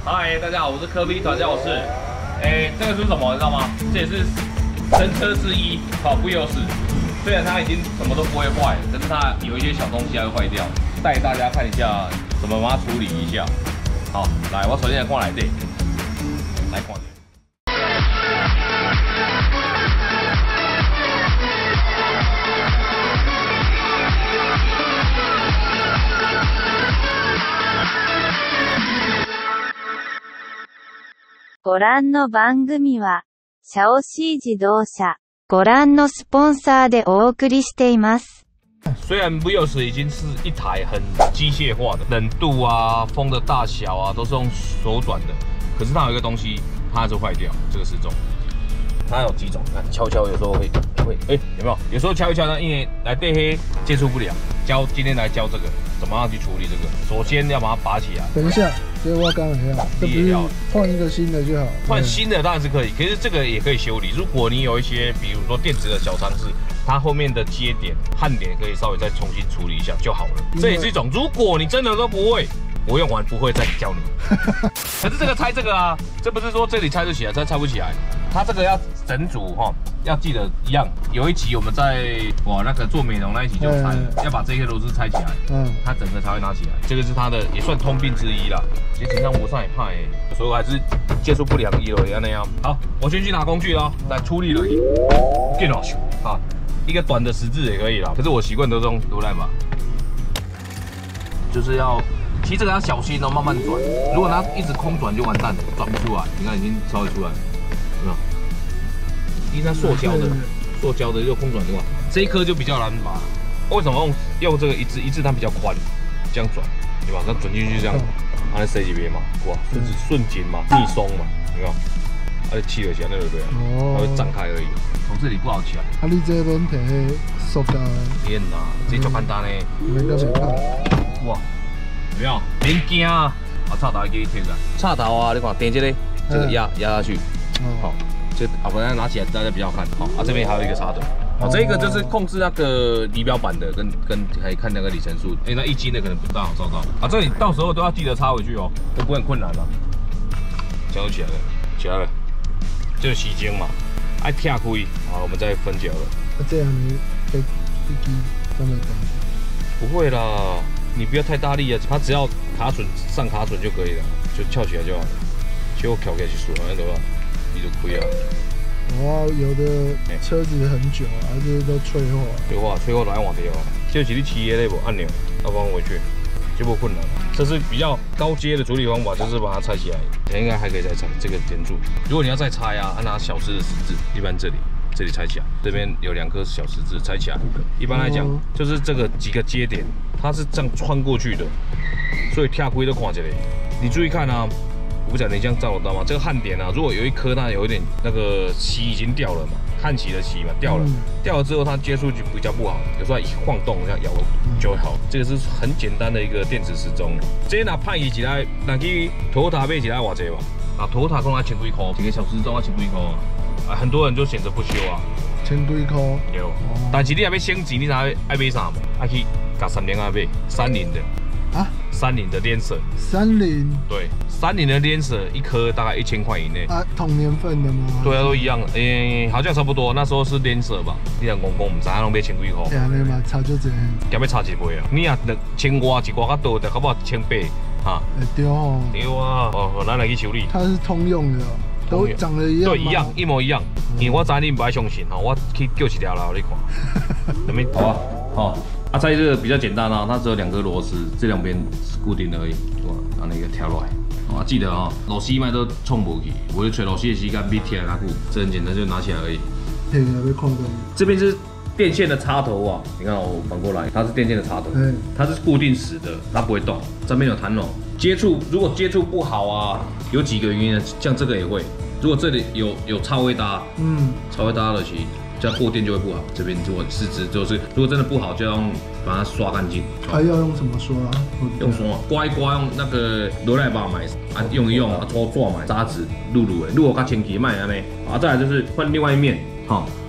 嗨，大家好，我是科比传教士。这个是什么？你知道吗？这也是神车之一，好不有死。虽然它已经什么都不会坏，但是它有一些小东西还会坏掉。带大家看一下怎么把它处理一下。好，来，我首先来看来这，来看。 ご覧の番組は、シャオシー自動車、ご覧のスポンサーでお送りしています。 虽然 Vios 已经是一台很机械化的，冷度啊、风的大小啊都是用手转的，可是它有一个东西，它还是坏掉，这个时钟。它有几种，看敲敲有时候会，有没有？有时候敲一敲呢，因为来对黑接触不了。今天来教这个怎么样去处理这个。首先要把它拔起来。 等一下，这我刚才要，这不是换一个新的就好。 换新的当然是可以，可是这个也可以修理。如果你有一些，比如说电池的小常识，它后面的接点、焊点可以稍微再重新处理一下就好了。这也是一种。如果你真的都不会。 我用完不会再教你，可是这个拆这个啊，这不是说这里拆就起来，这拆不起来。它这个要整组哈，要记得一样。有一集我们在那个做美容那一集就拆，要把这些螺丝拆起来，它整个才会拿起来。这个是它的也算通病之一啦。其实上我上也怕所以我还是接触不良医了那样。好，我先去拿工具咯，来处理了。电脑球啊，一个短的十字也可以啦。可是我习惯都是用螺来嘛，就是要。 其实这个要小心哦，慢慢转。如果它一直空转就完蛋了，转不出来。你看已经稍微出来了，有没有？因为它塑胶的又空转的话，这一颗就比较难拔。为什么用这个一字它比较宽，这样转，对吧？它转进去这样，把它塞几边嘛，哇，瞬间嘛，密松嘛，有没有？它就气了起来那个对啊，它会展开而已。从这里不好起来。 啊，你这边摕迄塑胶？ 天哪，这就简单呢。 免个袂怕。 哇！ 有没有？别惊啊！啊，插头给你贴上。插头啊，你看点这个，这个压下去，好，这不然拿起来大家比较好看。好，啊这边还有一个插头，好，这个就是控制那个仪表板的，跟可以看那个里程数。那1斤的可能不大好照到。啊，这里到时候都要记得插回去哦，都不会很困难了。这样就起来了，起来了，就是吸睛嘛，爱跳开，好，我们再分解了。 啊，这样你一支都没关系。 不会啦。 你不要太大力啊，它只要上卡榫就可以了，就翘起来就好了。结果翘起来是顺安的话，你就亏啊。 哇，有的车子很久啊，这些都脆化。 脆化来换掉啊。就是你骑的那部按钮，要放回去，就不困难了。这是比较高阶的处理方法，就是把它拆起来。应该还可以再拆，这个点住。如果你要再拆啊，拿小只的十字，一般这里拆起来，这边有2颗小十字拆起来。一般来讲，就是这个几个接点，它是这样穿过去的，所以跳规都看起来。你注意看啊，我不晓得你这样照得到吗？这个焊点啊，如果有一颗它有一点那个漆已经掉了嘛，焊起的漆嘛掉了，掉了之后它接触就比较不好，有时候一晃动这样摇就会好。这个是很简单的一个电子时钟。这拿派起来，拿去Toyota买起来偌济吧？啊，Toyota可能1000几块，一个小时钟1000几块啊。 啊，很多人就选择不修啊 ，1000多块。 有，但是你还要升级，你才爱买啥嘛？爱去甲30买30的啊，30的连锁。 30。对 ，30的连锁一颗大概1000块以内。 啊，同年份的吗？ 对啊，都一样。好像差不多，那时候是连锁吧？你讲公唔知影拢买1000几块。 对啊，你嘛差就这。 加要差一倍啊！你啊，1000外一外较多，就搞不好1800哈。 对哦。 对啊，哦，咱来去修理。 它是通用的。 都长得一样， 对，一模一样。因为我知你不爱相信哈，我去叫一条来给你看。怎么好啊？好啊，在这个比较简单啊，它只有2颗螺丝，这2边是固定的而已，哇，把那个挑落来。啊，记得啊，螺丝麦都冲不去，我就吹螺丝的时间比贴来固，这很简单，就拿起来而已。这边是电线的插头啊，你看我反过来，它是电线的插头，它是固定死的，它不会动，这边有弹簧。如果接触不好啊，有几个原因，像这个也会。如果这里有超微搭，超微搭的其这样过电就会不好。这边如果是指就是，如果真的不好，就要把它刷干净。 还要用什么刷啊？ 用刷，刮一刮，用那个罗莱巴买啊，用一用啊，搓买砂纸，撸的，撸个较清气，卖安尼。啊，再来就是换另外一面，哈，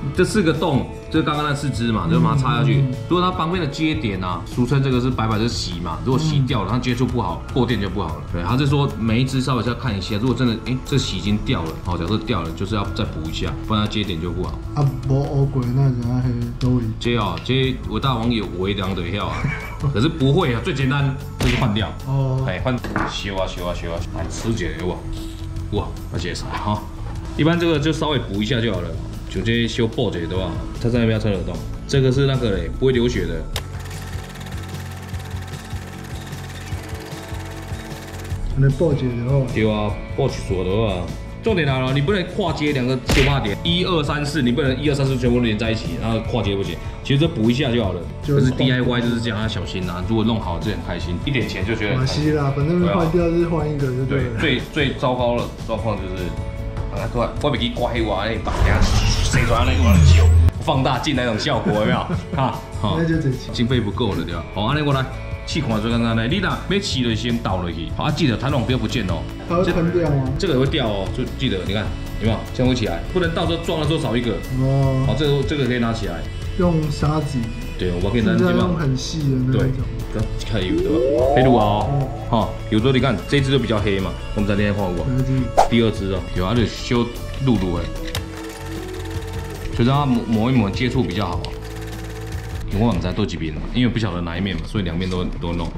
这4个洞，就是刚刚那4支嘛，就把它插下去。如果它旁边的接点啊，俗称这个是白是洗嘛，如果洗掉了，它接触不好，过电就不好了。对，他是说每一支稍微要看一下，如果真的这洗已经掉了，好，假设掉了，就是要再补一下，不然它接点就不好。 啊，无乌过那怎样黑都会。 这我大网友微量的票啊，可是不会啊，最简单就是换掉。哦，哎，换修啊，来吃起来有无？哇，要解啥哈？一般这个就稍微补一下就好了。就这修爆解的话，它在那边穿得动。这个是那个不会流血的。 那爆解的话， 对啊，爆起锁的话，重点来了，你不能跨接2个修怕点，1、2、3、4，你不能1、2、3、4全部连在一起，然后跨接不行。其实这补一下就好了。可是 DIY 就是这样，要小心啊。如果弄好，就很开心，一点钱就觉得很开心。 啦，反正换掉就是换一个就对了。 最糟糕的状况就是，我没去刮黑瓦那把人塞出来那个球放大镜那种效果有没有？哈， 那就这经费不够了对吧？好，安尼我来。气孔最简单的，你若要起了先倒落去，好啊，记得弹簧不要不见哦。 它会喷掉吗？ 这个也会掉哦，就记得你看有没有，这样会起来，不能到时候撞的时候少一个。哦。好，这个可以拿起来。用砂纸。对，我给你拿基本上很细的那种。 对，看有对吧？黑路啊，好，有时候你看这一只就比较黑嘛，我们在那边换过。第2只哦，有它就修露露哎，所以让它抹一抹接触比较好。我网站都几边，因为不晓得哪一面嘛，所以2面都弄。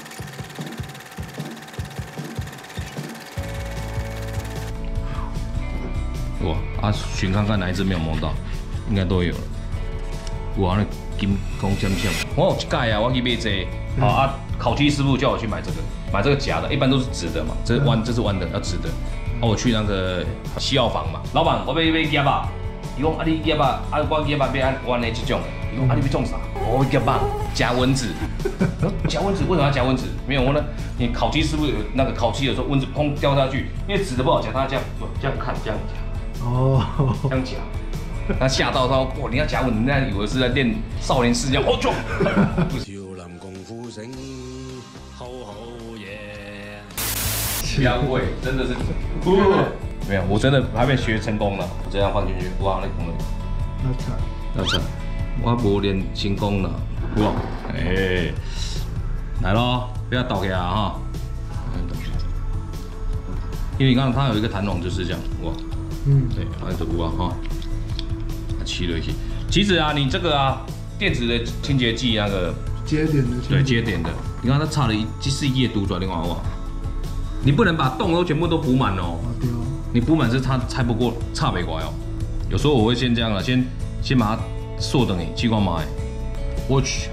哇，啊，寻看看哪一只没有摸到，应该都有了。哇，那金光闪闪。我有一盖啊，我去买这个。好啊，烤鸡师傅叫我去买这个夹的，一般都是直的嘛，这是弯的，要直的。啊，我去那个西药房嘛，老板，我要夹吧。伊讲啊，你夹吧，啊，我夹吧要按弯的这种。伊讲啊，你要种啥？我夹吧，夹蚊子。夹蚊子为什么要夹蚊子？没有我呢，你烤鸡师傅有那个烤鸡的时候，蚊子砰掉下去，因为直的不好夹，他这样看这样夹。哦，这样夹。他吓到他，哇！你要夹蚊子，人家以为是在练少林寺这样，好重。少林功夫醒，好耶！不要会，真的是。没有，我真的还没学成功了。我这样放进去，哇，那功能。那惨，我无练成功了，哇！哎，来咯，不要倒给他哈。因为你看它有一个弹簧就是这样，哇。对，按着哇哈，起了一些。其实啊，你这个啊，电子的清洁剂那个接点的， 对，接点的，你看它插了是液堵转，你看哇，你不能把洞都全部都补满哦。你补满是它拆不过，插不过哦。有时候我会先这样了，先把它缩等你激光码。我去。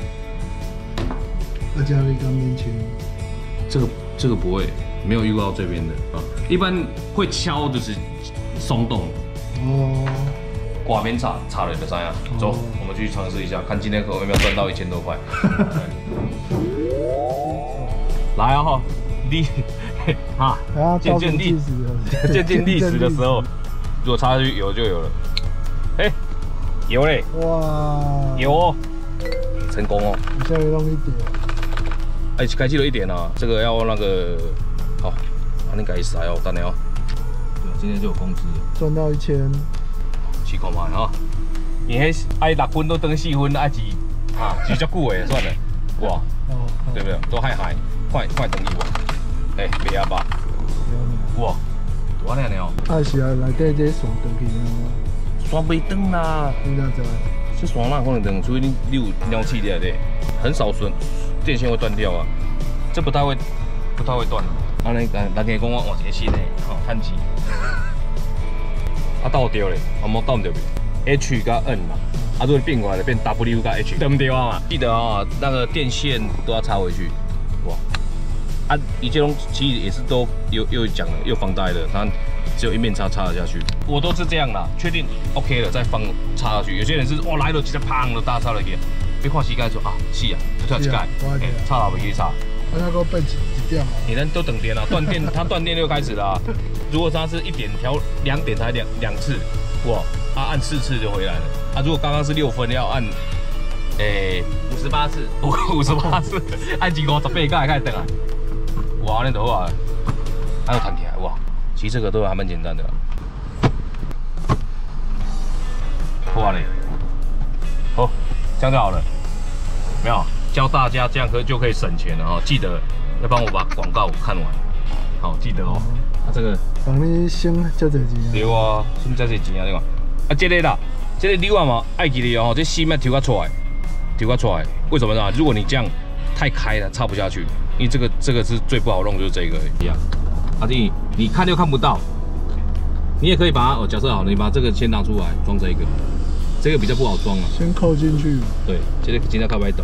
要加一个面前。 这个不会，没有遇到这边的啊。一般会敲就是松动。哦。刮边插了就这样。走，我们去尝试一下，看今天有没有赚到1000多块。来啊哈，你。啊，渐渐历史的时候，如果插下去有就有了。哎，有嘞！哇，有哦，成功哦。 你现在弄一点。 哎，该记了一点啊，这个要那个，好，你改塞哦，等下哦。对，今天就有工资了。 赚到1000。 去看卖哈，因为爱6分都等4分，爱是啊，是足久的算了。哇，对不对？都害，快等伊哇。哎，袂啊吧？哇，多靚哦！ 啊是啊，內底這線斷去啊？ 線袂斷啦， 你哪知？ 這線哪可能斷？除非你有鳥氣的咧，很少電線會斷掉啊。這不太會斷。啊，你人家講我換一個新的，吼，趁錢。啊，倒掉咧，啊冇倒唔掉袂 ？H 加 N 嘛，啊，如果變過來就變 W 加 H， 對唔對啊嘛？記得啊，那個電線都要插回去。哇！啊，一切其實也是都又講了又防呆了，它只有一面插了下去。我都是這樣啦，確定 OK 了再放插下去。有些人是哦來了直接砰就大插了去，別看膝蓋說啊是啊，就跳膝蓋，插了不可以插。 啊，那个笨几点嘛？ 你能都等电了，断电它断电就开始了、啊。如果它是1点调2点才两次，哇，啊按4次就回来了。啊，如果刚刚是6分要按58次，58次，按几58倍才开始等啊。哇，那的话还有弹起来哇，其实这个都还蛮简单的。 哇嘞，好，这样就好了，没有教大家这样就可以省钱了哈。记得要帮我把广告看完，好，记得哦。这个帮你省这侪钱。 对啊，省这侪钱啊，你看。啊，这个啦，这个钮啊嘛，爱记哩哦，这芯要抽出来，抽出来。为什么呢？如果你这样太开了，插不下去，因为这个是最不好弄，就是这个一样。啊，你看又看不到，你也可以把它假设好，你把这个先拿出来装这个，这个比较不好装啊。 先扣进去。 对，这个今天靠摆抖。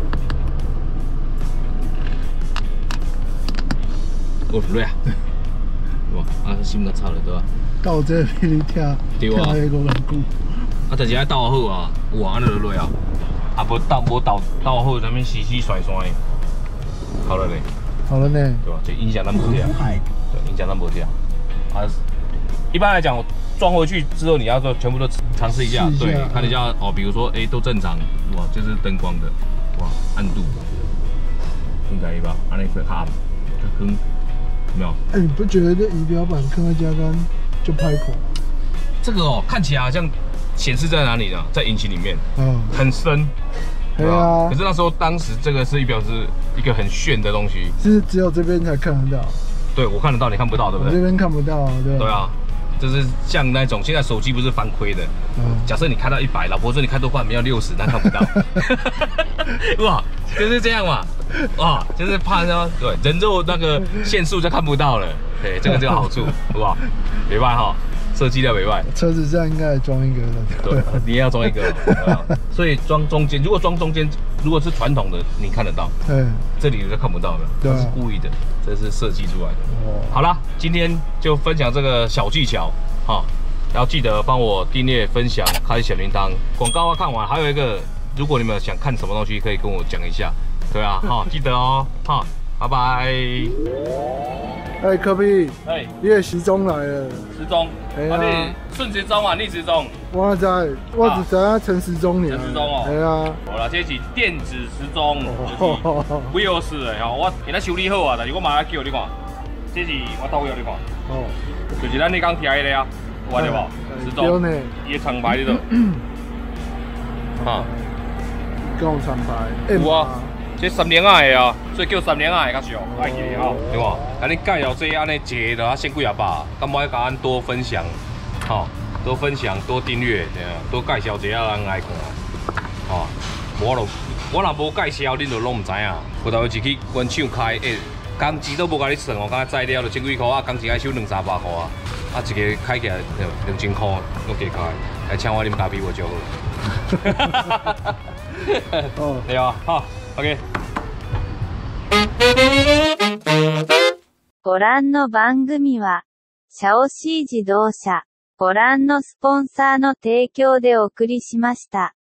哦，累啊！哇，啊，心都插了对吧？ 到这比你听， 对啊， 听5人久。 啊，但是爱倒好啊，哇，安尼就累啊。啊，无倒好，咱们洗甩甩呢。好了嘞。 好了呢。 对吧？就影响咱无跳。对，影响咱无跳。啊，一般来讲，装回去之后，你要说全部都尝试一下，对，看一下哦，比如说都正常，哇，这是灯光的，哇，暗度，应该吧？安尼会卡坑，有没有？ 你不觉得这仪表板看在加杆就拍口？ 这个哦，看起来好像显示在哪里呢？在引擎里面，很深。对啊。可是那时候当时这个是仪表是一个很炫的东西， 是只有这边才看得到。对， 我看得到，你看不到，对不对？ 我这边看不到，对。对啊。就是像那种现在手机不是翻亏的，假设你开到100，老婆说你开多快，你要60，那看不到。哇，就是这样嘛，哇，就是怕说对人肉那个限速就看不到了，对，这个好处，好不好？没办哈，设计的没办。 车子上应该装一个的， 对，你也要装一个，所以装中间，如果装中间，如果是传统的，你看得到，对，这里就看不到了，这是故意的。这是设计出来的。好啦，今天就分享这个小技巧，哈，要记得帮我订阅、分享、开小铃铛。广告要看完，还有一个，如果你们想看什么东西，可以跟我讲一下，对啊，哈，记得哦，哈，拜拜。 哎，科比，哎，你的时钟来了。 时钟，哎呀，顺时钟啊，逆时钟。我只知影陈时钟呢。 陈时钟哦。哎呀，好啦，这是电子时钟，Wheels 的吼，我今仔修理好啊，但是我马上叫你看，这是我偷叫你看。哦。就是咱你刚听的啊，有看到无？时钟，伊的厂牌里头。哈。 讲厂牌。 有啊。这3连仔的啊，所以叫3连仔的较俗，爱记吼，对无？甲你介绍这安尼一个就要先几啊百，咁我甲咱多分享，吼，多分享，多订阅，多介绍一下人来看，吼，我若无介绍，恁就拢唔知影。有头一去原厂开，工资都无甲你算哦，刚载了就1000几块啊，工钱爱收200-300块啊，啊一个开起来2000块，拢加开，来请我啉咖啡我就好。哦，对啊，好。OK。 ご覧の番組は、シャオシー自動車、ご覧のスポンサーの提供でお送りしました。